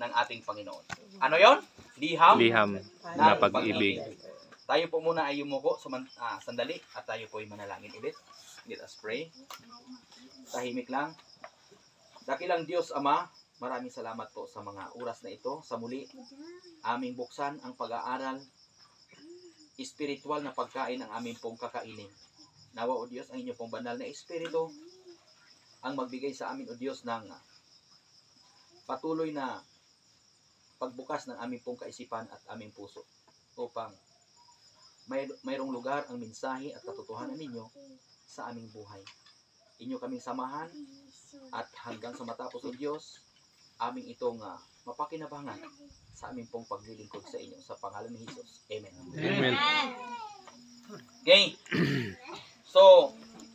ng ating Panginoon. Ano yon? Liham na pag-ibig. Tayo po muna ay yumuko sandali at tayo po ay manalangin ulit. Let us pray. Tahimik lang. Dakilang Diyos Ama, maraming salamat po sa mga oras na ito. Sa muli, aming buksan ang pag-aaral. Espiritual na pagkain ang aming pong kakainin. Nawa o Diyos, ang inyong pong banal na Espiritu ang magbigay sa amin o Diyos ng patuloy na pagbukas ng aming pong kaisipan at aming puso upang mayroong lugar ang mensahe at katotohanan ninyo sa aming buhay. Inyo kaming samahan at hanggang sa matapos o Diyos, aming itong mapakinabangan sa aming pong paglilingkod sa inyo sa pangalan ni Jesus. Amen. Amen. Okay. So,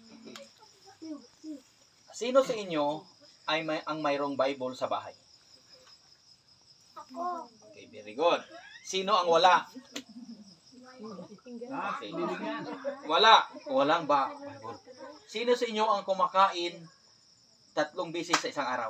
sino sa inyo ay ang mayroong Bible sa bahay? Okay, very good. Sino ang wala? Okay. Walang Bible. Sino sa inyo ang kumakain 3 beses sa isang araw?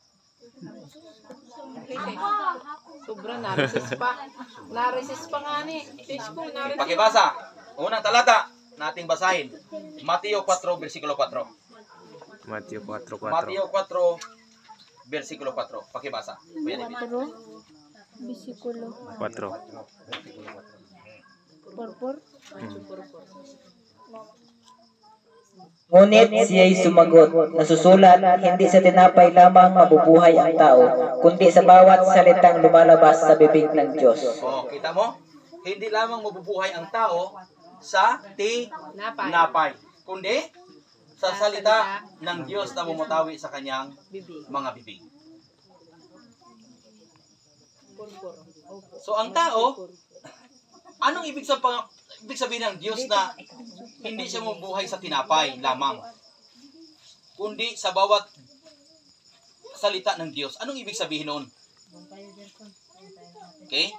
Sobra, na-resist pa. Na-resist pa nga ni. Facebook, na-resist. Pakibasa. Unang talata nating basahin. Mateo 4, versikulo 4. Mateo 4:4. Mateo 4, versikulo 4. Pakibasa. Kuya David. 4, versikulo 4. 4. Ngunit siya'y sumagot, nasusulat, hindi sa tinapay lamang mabubuhay ang tao, kundi sa bawat salitang lumalabas sa bibig ng Diyos. Oh, kita mo? Hindi lamang mabubuhay ang tao sa tinapay, kundi sa salita ng Diyos na bumutawi sa kanyang mga bibig. So ang tao, anong ibig sabihin ng Diyos na hindi siya mabubuhay sa tinapay lamang, kundi sa bawat salita ng Diyos? Anong ibig sabihin noon? Okay?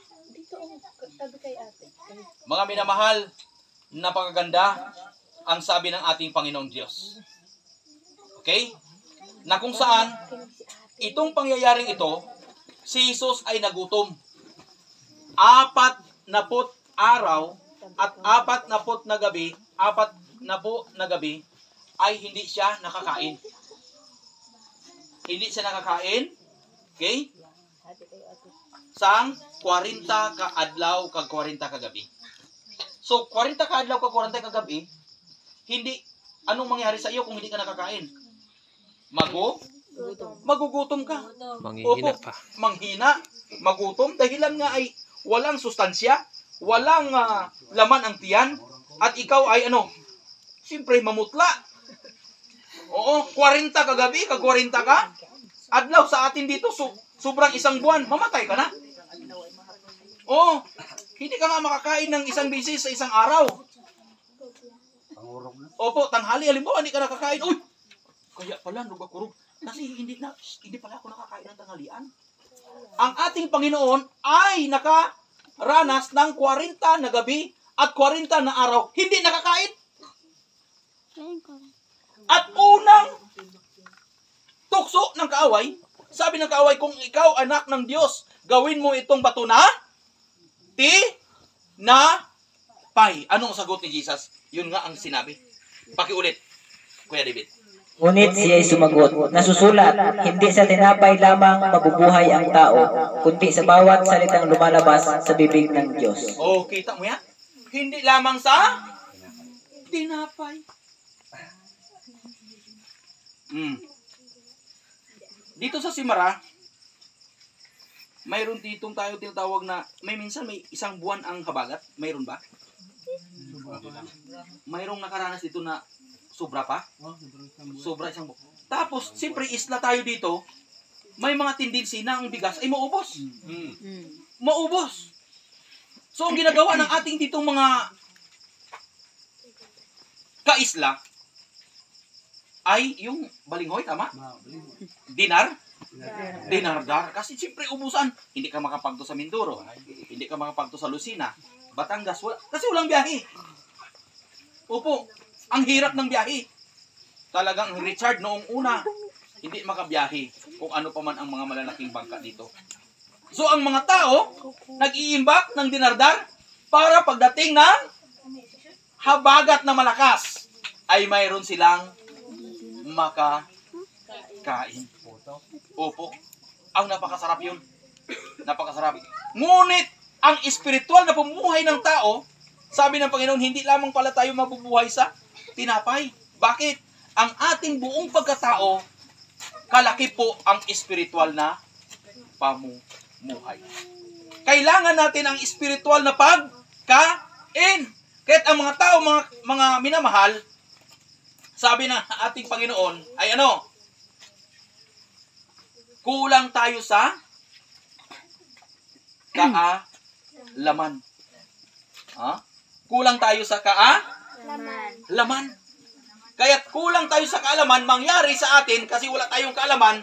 Mga minamahal, napakaganda ang sabi ng ating Panginoong Diyos. Okay? Na kung saan, itong pangyayaring ito, si Jesus ay nagutom. 40 araw at 40 na gabi ay hindi siya nakakain. Hindi siya nakakain. Okay? Sang 40 ka adlaw kag 40 ka gabi. So 40 ka adlaw kag 40 ka gabi, hindi anong mangyari sa iyo kung hindi ka nakakain? Magugutom ka. Manghihina Opo, pa. manghina, magutom dahilan nga ay walang sustansya, walang laman ang tiyan, at ikaw ay siyempre mamutla. Oo, 40 ka gabi, kag 40 ka adlaw sa atin dito, sobrang isang buwan, mamatay ka na. Oo, hindi ka nga makakain ng isang bisis sa isang araw. Opo, tanghali, halimbawa, hindi ka nakakain. Uy, kaya pala, nugakurog. Kasi hindi pala ako nakakain ng tanghalian. Ang ating Panginoon ay nakaranas ng 40 na gabi at 40 na araw. Hindi nakakain. At unang tukso ng kaaway, sabi ng kaaway, kung ikaw anak ng Diyos, gawin mo itong bato na tinapay. Anong sagot ni Jesus? Yun nga ang sinabi. Pakiulit, Kuya David. Ngunit siya'y sumagot, nasusulat, hindi sa tinapay lamang mabubuhay ang tao, kundi sa bawat salitang lumalabas sa bibig ng Diyos. Oh, kita mo yan? Hindi lamang sa tinapay. Dito sa Simara, mayroon ditong tayo tinatawag na, may isang buwan ang habagat. Mayroon ba? Mayroong nakaranas dito na sobra pa? Sobra isang buwan. Tapos, siyempre, isla tayo dito, may mga tendency na ang bigas ay maubos. Maubos. So, ang ginagawa ng ating ditong mga kaisla ay yung balinghoy, tama? Dinardar. Kasi siyempre ubusan. Hindi ka makapagto sa Mindoro. Hindi ka makapagto sa Lucena. Batangas. Kasi walang biyahe. Opo. Ang hirap ng biyahe. Talagang Richard noong una, hindi makabiyahe kung ano pa man ang mga malalaking bangka dito. So ang mga tao, nag-iimbak ng dinardar para pagdating ng habagat na malakas, ay mayroon silang makakain. Opo. Ang napakasarap yun. Napakasarap. Ngunit, ang espiritual na pamumuhay ng tao, sabi ng Panginoon, hindi lamang pala tayo mabubuhay sa tinapay. Bakit? Ang ating buong pagkatao, kalaki po ang espiritual na pamumuhay. Kailangan natin ang espiritual na pagkain. Kahit ang mga tao, mga minamahal, sabi ng ating Panginoon, ay ano? Kulang tayo sa kaalaman. Ha? Kulang tayo sa kaalaman. Kaya't kulang tayo sa kaalaman, mangyari sa atin, kasi wala tayong kaalaman,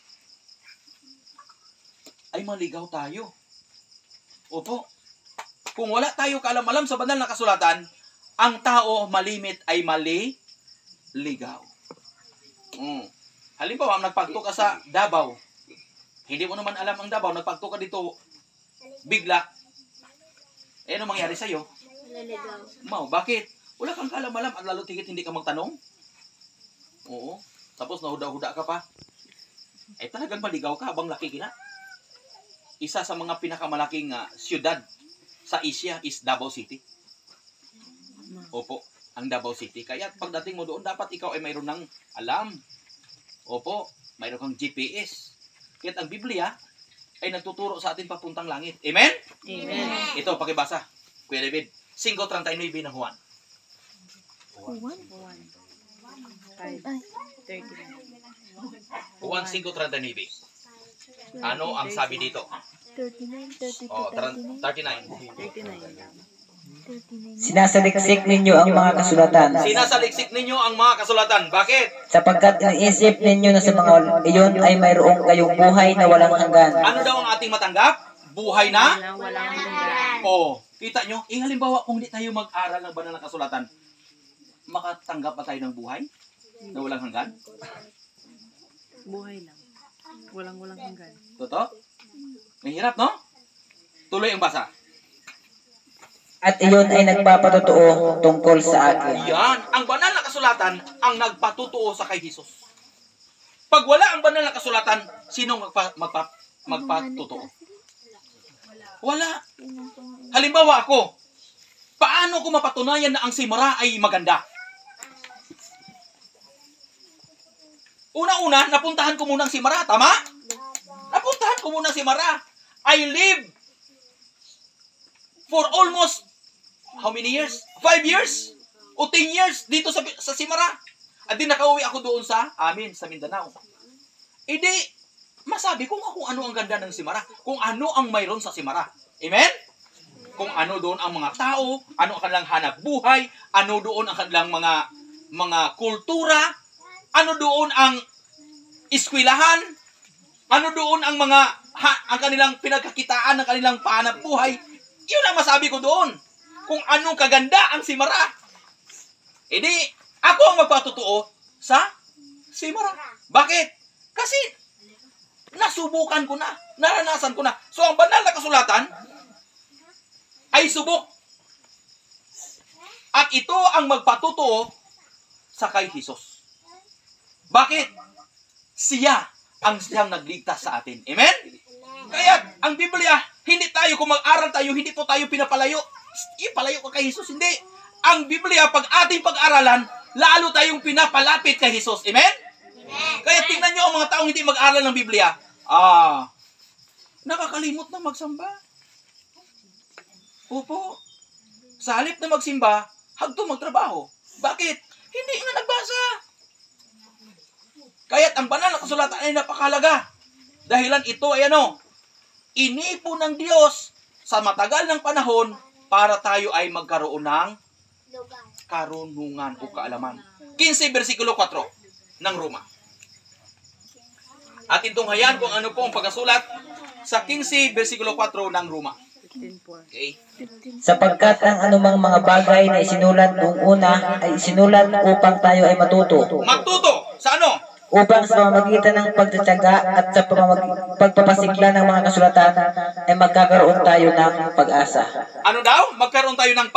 ay maligaw tayo. Opo. Kung wala tayo kaalaman sa banal na kasulatan, ang tao malimit ay ligaw. Halimbawa, nagpagto ka sa Davao. Hindi mo naman alam ang Davao, nagpagto ka dito, bigla. Eh, ano mangyari sa'yo? Bakit? Wala kang kaalaman at lalo tigit hindi ka magtanong. Oo. Tapos nahuda-huda ka pa. Eh, talagang maligaw ka habang laki kina. Isa sa mga pinakamalaking siyudad sa Asia is Davao City. Opo, ang Davao City. Kaya pagdating mo doon, dapat ikaw ay mayroon ng alam. Opo, mayroon kang GPS. Kaya ang Biblia ay nagtuturo sa atin papuntang langit. Amen? Amen. Ito, pakibasa. Kuya David, 5:39 ng Juan. Juan 5:39. Ano ang sabi dito? 39, 32, Oh, 39. 39. Sinasaliksik ninyo ang mga kasulatan, Sinasaliksik ninyo ang mga kasulatan. Bakit? sapagkat iniisip ninyo na sa mga iyon ay mayroong kayong buhay na walang hanggan. Ano daw ang ating matanggap? Buhay na? Walang hanggan. Oh, kita nyo? Halimbawa, kung di tayo mag-aral ng banal na kasulatan, makatanggap ba tayo ng buhay na walang hanggan? Buhay lang. Walang hanggan. Totoo? Mahirap, no? Tuloy ang basa. At iyon ay nagpapatotoo tungkol sa akin. Yan, ang banal na kasulatan ang nagpatutuo sa kay Jesus. Pag wala ang banal na kasulatan, sinong magpatutuo? Wala. Halimbawa ako, paano ko mapatunayan na ang simara ay maganda? Una-una, napuntahan ko muna ang simara, tama? Napuntahan ko muna ang simara. I live for almost, how many years? 5 years? O 10 years dito sa simara. At di nakauwi ako doon sa Mindanao. E di, masabi ko nga kung ano ang ganda ng simara. Kung ano ang mayroon sa simara. Amen? Kung ano doon ang mga tao, ano ang kanilang hanap buhay, ano doon ang kanilang mga kultura, ano doon ang eskwelahan, ano doon ang ang kanilang pinagkakitaan, ang kanilang pahanap buhay. Yun ang masabi ko doon. Kung anong kaganda ang simara. E di, ako ang magpatutuo sa simara. Bakit? Kasi, nasubukan ko na. Naranasan ko na. So, ang banal na kasulatan ay subok. At ito ang magpatutuo sa kay Jesus. Bakit? Siya ang siyang nagligtas sa atin. Amen? Kaya, ang Biblia, hindi tayo, kung mag-aral tayo, hindi po tayo pinapalayo. Ipalayo ka kay Jesus. Hindi. Ang Biblia, pag ating pag-aralan, lalo tayong pinapalapit kay Jesus. Amen? Kaya tingnan nyo ang mga taong hindi mag-aral ng Biblia. Nakakalimot na magsamba. Opo. Sa halip na magsimba, hagto magtrabaho. Bakit? Hindi nga nagbasa. Kaya't ang banal na kasulatan ay napakahalaga. Dahilan ito ay inipon ng Diyos sa matagal ng panahon para tayo ay magkaroon ng karunungan o kaalaman. 15 versikulo 4 ng Roma. Atin tunghayan kung ano po ang pagkasulat sa 15 versikulo 4 ng Roma. Okay. Sapagkat ang anumang mga bagay na isinulat noong una ay isinulat upang tayo ay matuto. Magtuto sa ano? upang sa pamamagitan ng pagtatyaga at sa pagpapasigla ng mga kasulatan ay magkakaroon tayo ng pag-asa. Ano daw? Magkaroon tayo ng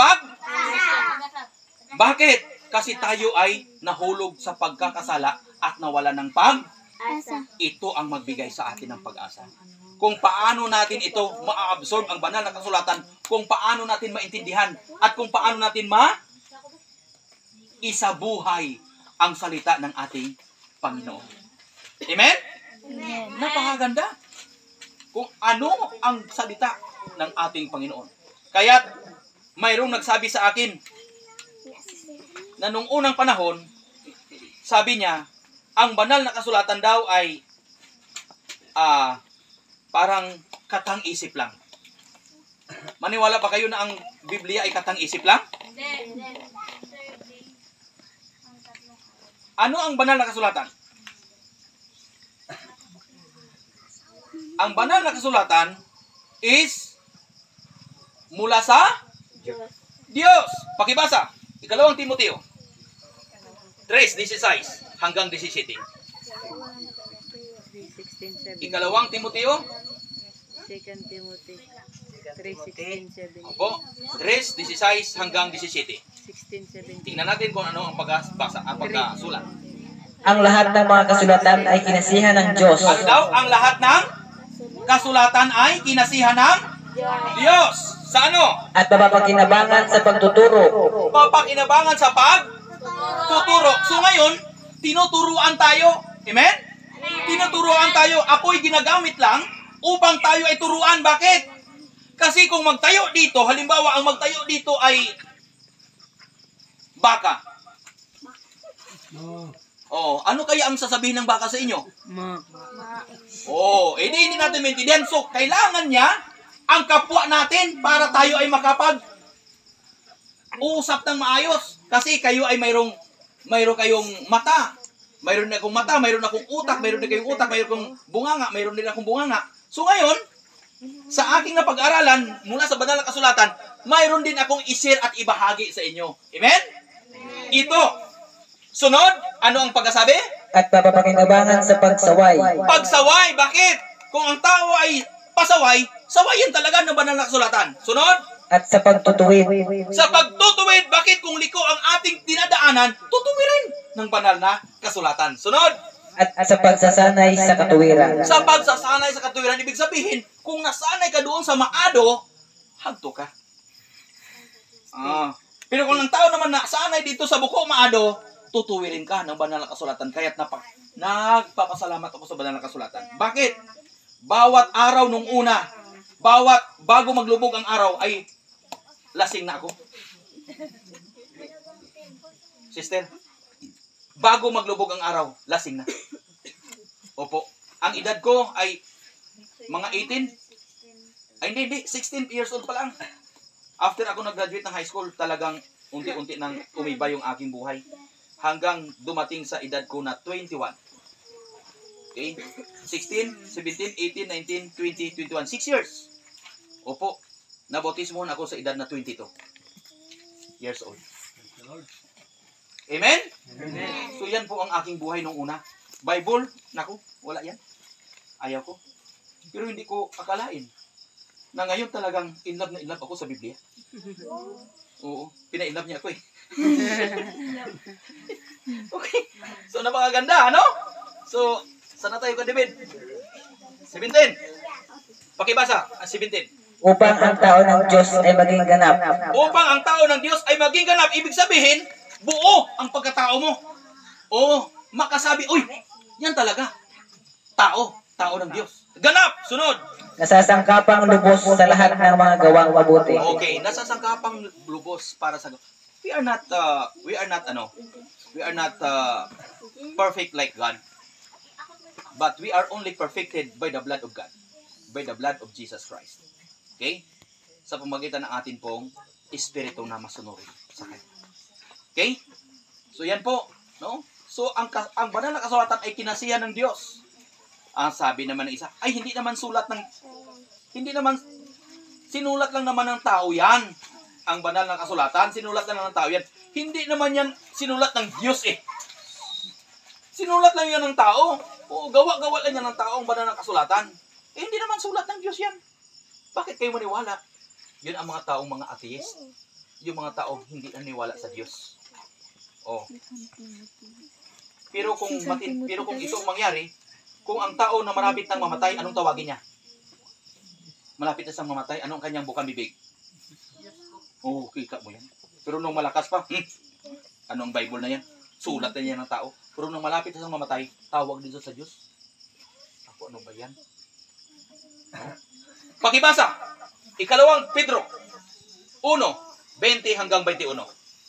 Bakit? Kasi tayo ay nahulog sa pagkakasala at nawala ng Ito ang magbigay sa atin ng pag-asa. Kung paano natin ito ma-absorb ang banal na kasulatan, kung paano natin maintindihan, at kung paano natin isabuhay ang salita ng ating Panginoon. Amen? Amen. Napakaganda. Kung ano ang salita ng ating Panginoon. Kaya mayroong nagsabi sa akin na nung unang panahon, sabi niya, ang banal na kasulatan daw ay parang katang-isip lang. Maniwala ba kayo na ang Biblia ay katang-isip lang? Ano ang banal na kasulatan? Ang banal na kasulatan is mula sa Diyos. Pakibasa. 2 Timoteo 3:16 hanggang 17. 2 Timoteo 2 Timothy 3:16-17. Opo, 3:16 hanggang 17. 16-17. Tingnan natin kung ano ang pagkasulat. Ang lahat ng mga kasulatan ay kinasihan ng Diyos Ano daw? Ang lahat ng kasulatan ay kinasihan ng Diyos. Sa ano? at mapapakinabangan sa pagtuturo, Papakinabangan sa pagtuturo. So ngayon, tinuturuan tayo. Amen? Tinuturuan tayo. Ako'y ginagamit lang upang tayo ay turuan. Bakit? Kasi kung magtayo dito, halimbawa ang magtayo dito ay baka. Oh, ano kaya ang sasabihin ng baka sa inyo? Oh, hindi natin maintindihan. So, kailangan niya ang kapwa natin para tayo ay makapag-usap ng maayos. Kasi kayo ay mayroon kayong mata. Mayroon akong mata, mayroon akong utak, mayroon din kayong utak, mayroon akong bunganga, mayroon din akong bunganga. So ngayon, sa aking napag-aralan mula sa banal na kasulatan, mayroon din akong i-share at ibahagi sa inyo. Amen? Ito. Sunod, ano ang pagkasabi? at mapapakinabangan sa pagsaway, Pagsaway. Bakit? Kung ang tao ay pasaway, sawayan talaga ng banal na kasulatan. Sunod, at sa pagtutuwid, sa pagtutuwid. Bakit? Kung liko ang ating dinadaanan, tutuwirin ng banal na kasulatan. Sunod, at sa pagsasanay sa katuwiran. sa pagsasanay sa katuwiran. Ibig sabihin, kung nasanay ka doon sa maado, hagto ka. Pero kung ang tao naman nasanay dito sa buko maado, tutuwirin ka ng banal na kasulatan. Kaya't nagpapasalamat ako sa banal na kasulatan. Bakit? Bawat araw nung una, bago maglubog ang araw, ay lasing na ako. Sister, bago maglubog ang araw, lasing na. Opo. Ang edad ko ay mga 18. Ay hindi, 16 years old pa lang. After ako nag-graduate ng high school, talagang unti-unti nang umiba yung aking buhay. Hanggang dumating sa edad ko na 21. Okay? 16, 17, 18, 19, 20, 21. 6 years. Opo. Nabautismohan ako sa edad na 22 years old. Amen? Amen. So yan po ang aking buhay nung una. Bible, naku, wala yan. Ayaw ko. Pero hindi ko akalain na ngayon talagang in love na in love ako sa Biblia. Oo, pina-in-love niya ako eh. Okay. So napakaganda, ano? So, saan na tayo ka, David? 17. Pakibasa, 17. Upang ang tao ng Diyos ay maging ganap, Upang ang tao ng Diyos ay maging ganap. Ibig sabihin, buo ang pagkatao mo. O, makasabi, uy, yan talaga. Tao ng Diyos. Ganap, sunod. nasasangkapang lubos sa lahat ng mga gawang mabuti. Okay, nasasangkapang lubos para sa we are not perfect like God. But we are only perfected by the blood of God. By the blood of Jesus Christ. Okay? Sa pamamagitan ng atin pong espiritu na masunurin sa Kanya. Okay? So yan po, no? So ang banal na kasulatan ay kinasihan ng Diyos. Ang sabi naman ng isa, ay hindi naman sinulat lang naman ng tao yan. Ang banal na kasulatan, sinulat lang ng tao yan. Hindi naman yan sinulat ng Diyos eh. Sinulat lang yan ng tao. O gawa-gawa lang yan ng tao ang banal na kasulatan. Eh, hindi naman sulat ng Diyos yan. Bakit kayo maniwala? Yun ang mga taong mga atheist. Yung mga taong hindi naniwala sa Diyos. Oh. Pero kung ito ang mangyari, kung ang tao na malapit nang mamatay, anong tawagin niya? Malapit na siyang mamatay, anong kanyang bukang bibig? Oh, kika mo yan. Pero nung malakas pa, anong Bible na yan? Sulat na yan ng tao. Pero nung malapit na siyang mamatay, tawag din sa Diyos. Ako, ano ba yan? Pakibasa. Ikalawang Pedro 1:20 hanggang 21.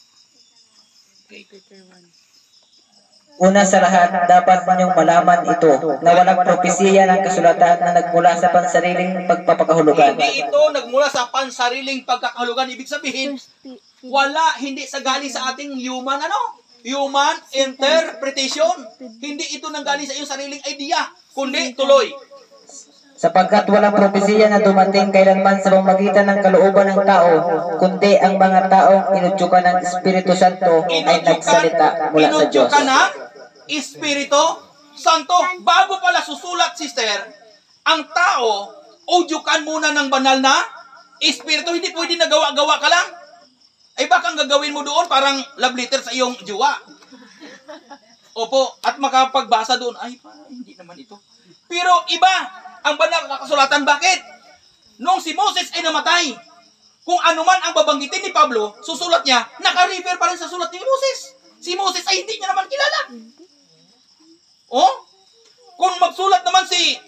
Una sa lahat, dapat ninyong malaman ito, na walang propesiya ng kasulatan na nagmula sa pansariling pagpapakahulugan. Hindi ito nagmula sa pansariling pagkakahulugan. Ibig sabihin, hindi sa galing sa ating human interpretation. Hindi ito nanggaling sa iyong sariling idea, kundi tuloy. Sapagkat walang propesiya na dumating kailanman sa pamamagitan ng kalooban ng tao, kundi ang mga taong inudyukan ng Espiritu Santo ay nagsalita mula sa Diyos. Inudyukan ng Espiritu Santo. Bago pala susulat, sister, ang tao, udyukan muna ng banal na Espiritu. Hindi pwede nagawa-gawa ka lang. Ay baka ang gagawin mo doon parang love letter sa iyong jowa. Opo, at makapagbasa doon, ay hindi naman ito. Pero iba ang banal na kasulatan. Bakit? Nung si Moses ay namatay, kung ano man ang babanggitin ni Pablo, susulat niya, naka-refer pa rin sa sulat ni Moses. Si Moses ay hindi niya naman kilala. Oh? Kung magsulat naman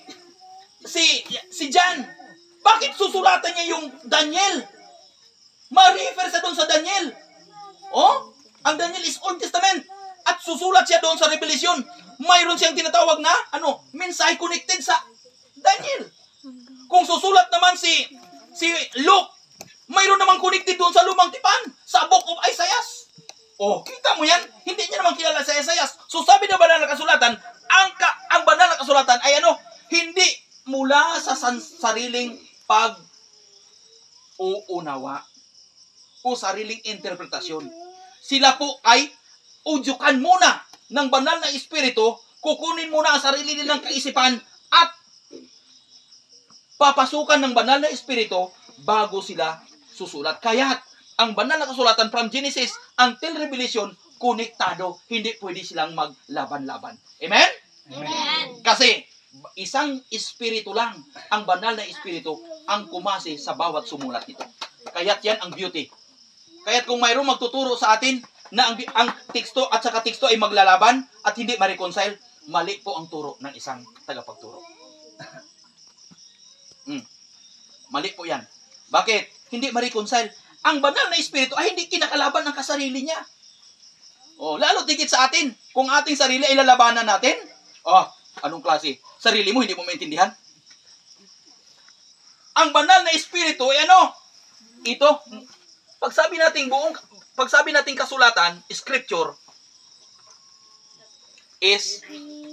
si John, bakit susulatan niya yung Daniel? Ma-refer sa doon sa Daniel. Oh? Ang Daniel is Old Testament. At susulat siya doon sa Revelation. Mayroon siyang tinatawag na, mensahe connected sa Daniel. Kung susulat naman si Luke, mayroon naman connected doon sa lumang tipan, sa Book of Isaiah. Oh, kita mo yan? Hindi niya naman kilala sa Isaiah. So sabi na banal na kasulatan, ang banal na kasulatan ay hindi mula sa sariling pag-uunawa o sariling interpretasyon. Sila po ay udyukan muna ng banal na espiritu, kukunin muna ang sarili nilang kaisipan at papasukan ng banal na espiritu bago sila susulat. Kaya ang banal na kasulatan from Genesis until Revelation, konektado. Hindi pwede silang maglaban-laban. Amen? Amen. Kasi isang espiritu lang, ang banal na espiritu, ang kumase sa bawat sumulat nito. Kaya't yan ang beauty. Kaya't kung mayroong magtuturo sa atin na ang teksto at saka teksto ay maglalaban at hindi ma-reconcile, mali po ang turo ng isang tagapagturo. Mali po yan. Bakit? Hindi ma-reconcile. Ang banal na espiritu ay hindi kinakalaban ng kasarili niya. Lalo tigit sa atin. Kung ating sarili ay lalabanan natin, anong klase? Sarili mo hindi mo maintindihan? Ang banal na espiritu ay ito, pagsabi nating kasulatan, scripture, is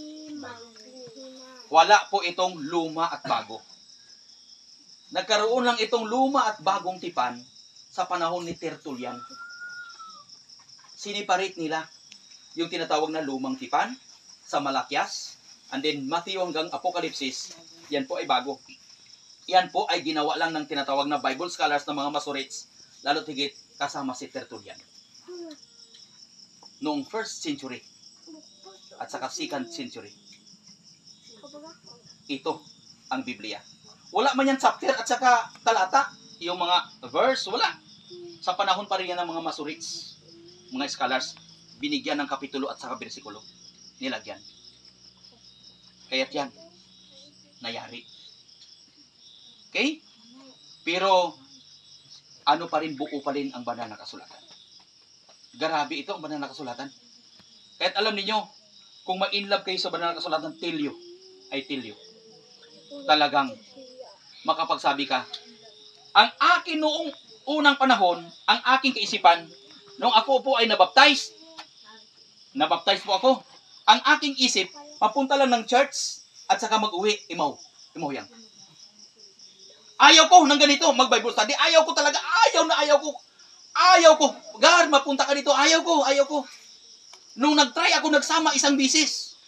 wala po itong luma at bago. Nagkaroon lang itong luma at bagong tipan sa panahon ni Tertullian. Siniparate nila yung tinatawag na lumang tipan sa Malakias, and then Matthew hanggang Apokalipsis, yan po ay bago. Yan po ay ginawa lang ng tinatawag na Bible scholars ng mga Masoretes, lalo tigit kasama si Tertullian. Noong 1st century at saka 2nd century. Ito ang Biblia. Wala man yan chapter at saka talata. Yung mga verse, wala. Sa panahon pa rin yan ng mga Masoretes, mga scholars, binigyan ng kapitulo at saka bersikulo. Nilagyan. Kaya't yan, nayari. Okay? Pero, pa rin, buo pa rin ang banal na kasulatan. Grabe ito ang banal na kasulatan. Kaya't alam niyo, kung ma-inlove kayo sa banal na kasulatan, tell you, talagang makapagsabi ka, ang akin noong unang panahon, ang aking kaisipan, nung ako po ay nabaptize po ako, ang aking isip, mapunta lang ng church, at saka mag-uwi, imaw yan. Ayaw ko ng ganito, mag-Bible study. Ayaw ko talaga. Ayaw ko. God, mapunta ka dito. Ayaw ko. Nung nag-try ako, nagsama isang bisis.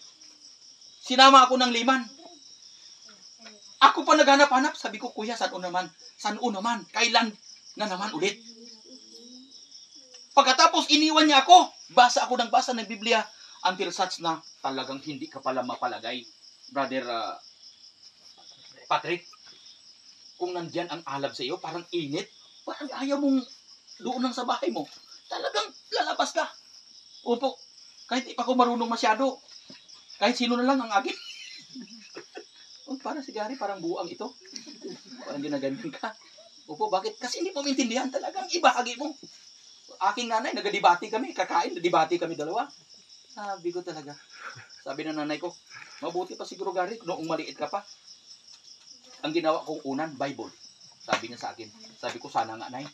Sinama ako ng liman. Ako pa naghanap-hanap. Sabi ko, kuya, saan naman? Saan naman? Kailan na naman ulit? Pagkatapos iniwan niya ako. Basa ako ng basa ng Biblia. Until such na talagang hindi ka pala mapalagay. Brother Patrick, kung nandyan ang alab sa iyo, parang init. Parang ayaw mong doon lang sa bahay mo. Talagang lalabas ka. Opo, kahit di pa ako marunong masyado. Kahit sino na lang ang akin. Oh, parang si Gary, parang buang ito. Parang ginaganyan ka. Opo, bakit? Kasi hindi mo maintindihan talagang ibahagi mo. Aking nanay, nagadibati kami, kakain, nadibati kami dalawa. Sabi ko talaga. Sabi ng nanay ko, mabuti pa siguro Gary, noong maliit ka pa. Ang ginawa kong unan, Bible. Sabi niya sa akin. Sabi ko, sana nga, nay.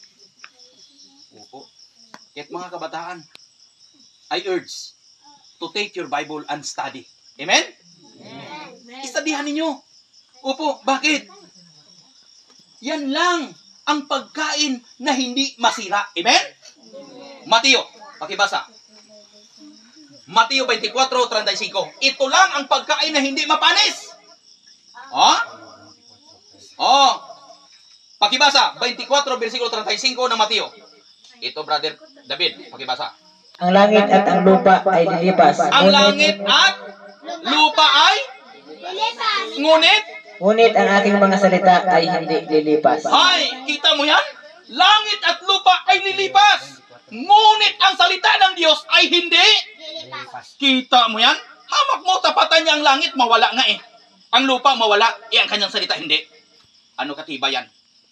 Opo. Kahit mga kabataan, I urge to take your Bible and study. Amen? Amen. Istadihan ninyo. Opo, bakit? Yan lang ang pagkain na hindi masira. Amen? Mateo, pakibasa. Mateo 24:35. Ito lang ang pagkain na hindi mapanis. Pakibasa, 24:35 ng Mateo. Ito, Brother David, pakibasa. Ang langit at ang lupa ay lilipas. Ang langit at lupa ay ngunit Ngunit ang aking mga salita ay hindi lilipas. ay, kita mo yan? Langit at lupa ay lilipas. Ngunit ang salita ng Diyos ay hindi. Kita mo yan? Hamak mo, tapatan niya ang langit, mawala nga eh. Ang lupa, mawala. Ang kanyang salita, hindi. Ano katiba yan?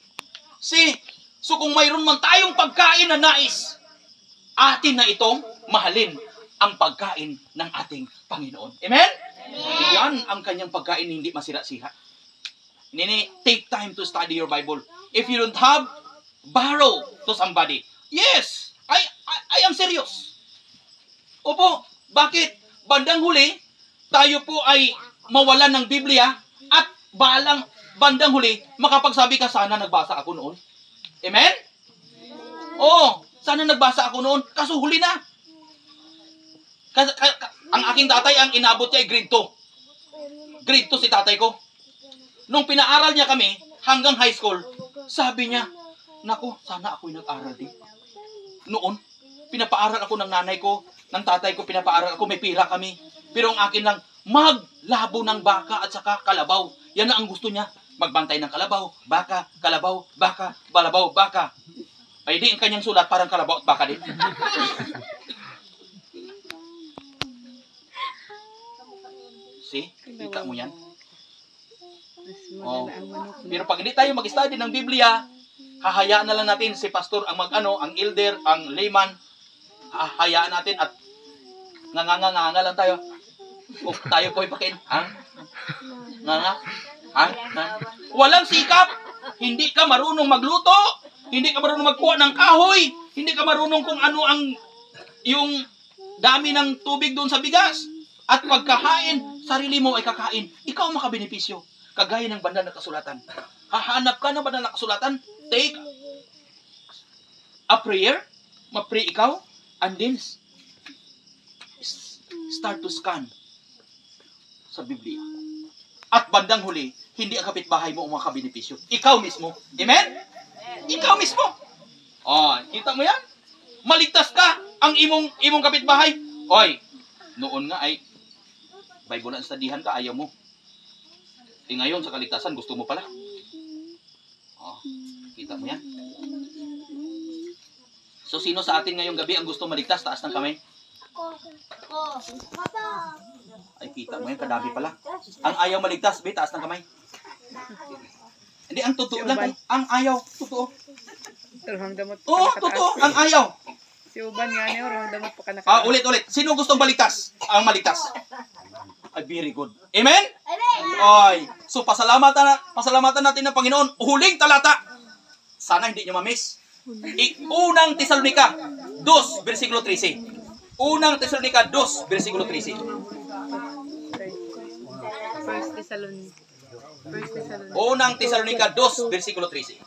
So kung mayroon man tayong pagkain na nais, atin na itong mahalin ang pagkain ng ating Panginoon. Amen? Yan ang kanyang pagkain, hindi masira-sira. Nini, take time to study your Bible. If you don't have, borrow to somebody. Yes, I am serious. Opo, bakit? Bandang huli, tayo po ay mawalan ng Biblia at bandang huli, makapagsabi ka, sana nagbasa ako noon. Amen? Oo, sana nagbasa ako noon, kaso huli na. Ang aking tatay, ang inabot niya ay grade 2. Grade 2 si tatay ko. Nung pinaaral niya kami, hanggang high school, sabi niya, naku, sana ako'y nag-aral din. Noon, pinapaaral ako ng nanay ko, ng tatay ko, pinapaaral ako, may pira kami. Pero ang akin lang, maglabo ng baka at saka kalabaw. Yan na ang gusto niya. Magbantay ng kalabaw, baka, kalabaw, baka, balabaw, baka. Ay di, ang kanyang sulat parang kalabaw at baka din. See? Kita mo yan? Oh. Pero pag hindi tayo mag-study ng Biblia, hahayaan na lang natin si pastor ang ang elder, ang layman, hahayaan natin at nganga lang tayo. O tayo po ipakin. Walang sikap. Hindi ka marunong magluto. Hindi ka marunong magkuha ng kahoy. Hindi ka marunong kung ano yung dami ng tubig doon sa bigas. At pagkahain, sarili mo ay kakain. Ikaw ang makabenepisyo. Kagaya ng banda na kasulatan. Hahanap ka ng banda na kasulatan. Take a prayer. Ma-pray ikaw. And then, start to scan sa Biblia. At bandang huli, hindi ang kapitbahay mo ang makabenepisyo. Ikaw mismo. Amen? Ikaw mismo. Kita mo yan? Maligtas ka ang imong kapitbahay. Oy, noon nga ay Bible na studyhan ka, ayaw mo. Ngayon sa kaligtasan, gusto mo pala. Kita mo yan? So, sino sa atin ngayong gabi ang gusto maligtas? Taas ng kamay. Ay, kita mo yan, kadami pala. Ang ayaw maligtas, taas ng kamay. Hindi, ang totoo lang. Ang ayaw, totoo. Oo, totoo, ang ayaw. Si Uban nga niya, orang damot pa ka nakataas. Ulit. Sino gustong maligtas? Ang maligtas. Ay, very good. Amen? Ay, so pasalamatan natin ng Panginoon. Huling talata. Sana hindi nyo ma-miss. Unang Tesalonica 2, versikulo 13. Unang Tesalonica 2, versikulo 13. First Thessalonians. Unang Tesalonica 2, versikulo 13.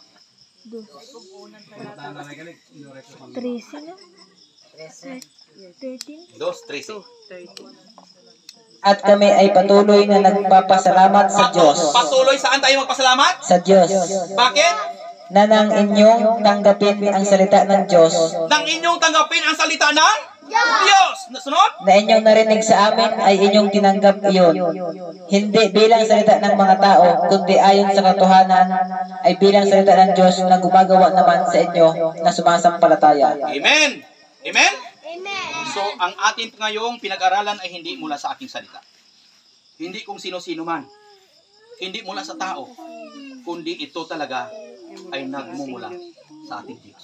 13 na? 13? 2:13. 13. At kami ay patuloy na nagpapasalamat sa Diyos. Patuloy saan tayo magpasalamat? Sa Diyos. Bakit? Na nang inyong tanggapin ang salita ng Diyos. Nang inyong tanggapin ang salita ng Diyos. Sunod? Na inyong narinig sa amin ay inyong tinanggap iyon. Hindi bilang salita ng mga tao, kundi ayon sa katotohanan ay bilang salita ng Diyos na gumagawa naman sa inyo na sumasampalataya. Amen. Amen? So, ang atin ngayong pinag-aralan ay hindi mula sa ating salita. Hindi kung sino-sino man. Hindi mula sa tao. Kundi ito talaga ay nagmumula sa ating Diyos.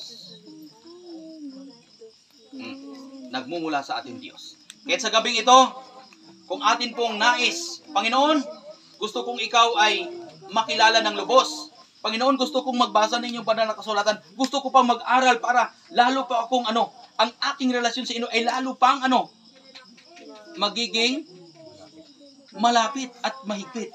Nagmumula sa ating Diyos. Kahit sa gabing ito, kung atin pong nais, Panginoon, gusto kong ikaw ay makilala ng lubos. Panginoon, gusto kong magbasa ng inyong banal na kasulatan. Gusto ko pang mag-aral para lalo pa akong ang aking relasyon sa inyo ay lalo pang magiging malapit at mahigpit.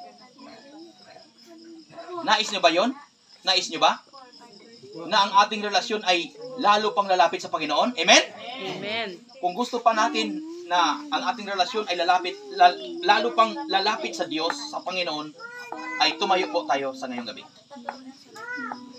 Nais nyo ba yon? Nais nyo ba? Na ang ating relasyon ay lalo pang lalapit sa Panginoon? Amen? Amen. Kung gusto pa natin na ang ating relasyon ay lalo pang lalapit sa Diyos, sa Panginoon, ay tumayo po tayo sa ngayong gabi.